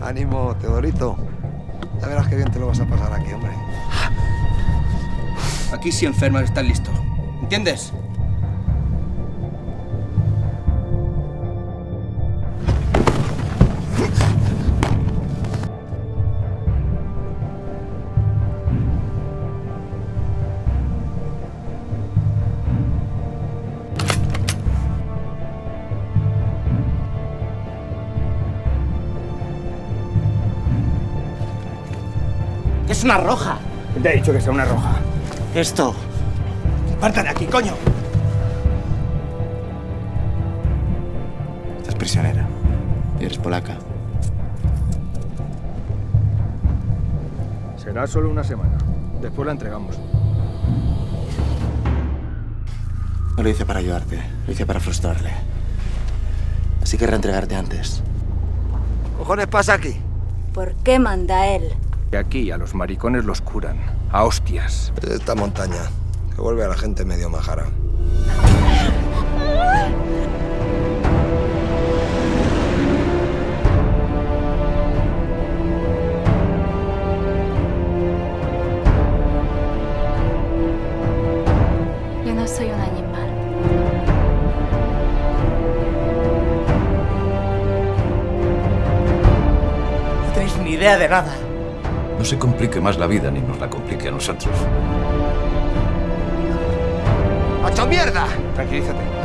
Ánimo, Teodorito. Ya verás qué bien te lo vas a pasar aquí, hombre. Aquí si enfermas estás listo. ¿Entiendes? Es una roja. ¿Quién te ha dicho que sea una roja? Esto. ¡Aparta de aquí, coño! Estás prisionera. Y eres polaca. Será solo una semana. Después la entregamos. No lo hice para ayudarte, lo hice para frustrarle. Así que reentregarte antes. ¿Qué cojones pasa aquí? ¿Por qué manda él? Y aquí a los maricones los curan. A hostias. Es esta montaña, que vuelve a la gente medio majara. Yo no soy un animal. No tenéis ni idea de nada. No se complique más la vida ni nos la complique a nosotros. ¡Macho mierda! Tranquilízate.